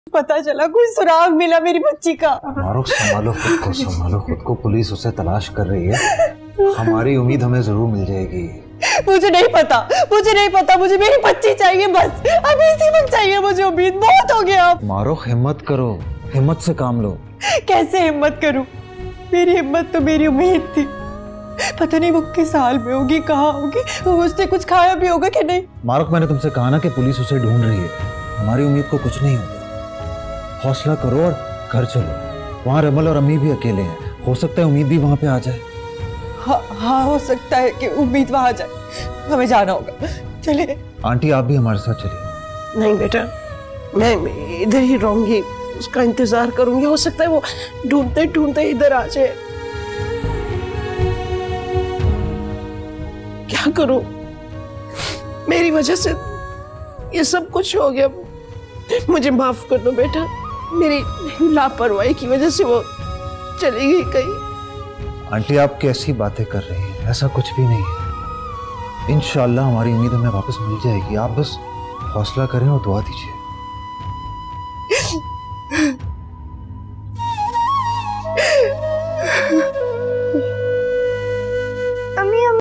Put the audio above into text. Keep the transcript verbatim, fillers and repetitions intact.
पता चला, कोई सुराग मिला मेरी बच्ची का। मारूख संभालो खुद को, संभालो खुद को। पुलिस उसे तलाश कर रही है, हमारी उम्मीद हमें जरूर मिल जाएगी। मुझे नहीं पता, मुझे नहीं पता, मुझे मेरी बच्ची चाहिए बस, अभी इसी वक्त चाहिए मुझे। उम्मीद बहुत हो गया। मारूख हिम्मत करो, हिम्मत से काम लो। कैसे हिम्मत करूं? मेरी हिम्मत तो मेरी उम्मीद थी। पता नहीं वो किस हाल में होगी, कहाँ होगी, उसने कुछ खाया भी होगा कि नहीं। मारूख मैंने तुमसे कहा ना कि पुलिस उसे ढूंढ रही है, हमारी उम्मीद को कुछ नहीं होगा। हौसला करो और घर चलो। वहाँ रमल और अम्मी भी अकेले हैं, हो सकता है उम्मीद भी वहाँ पे आ जाए। हाँ हाँ हो सकता है कि उम्मीद वहाँ आ जाए, हमें जाना होगा। चले आंटी, आप भी हमारे साथ चलिए। नहीं बेटा, मैं इधर ही रहूंगी, उसका इंतजार करूंगी। हो सकता है वो ढूंढते ढूंढते इधर आ जाए। क्या करूं, मेरी वजह से ये सब कुछ हो गया। मुझे माफ कर दो बेटा, मेरी लापरवाही की वजह से वो चली गई कहीं। आंटी, आप कैसी बातें कर रही हैं? ऐसा कुछ भी नहीं है। इंशाल्लाह हमारी उम्मीद हमें वापस मिल जाएगी। आप बस हौसला करें और दुआ दीजिए।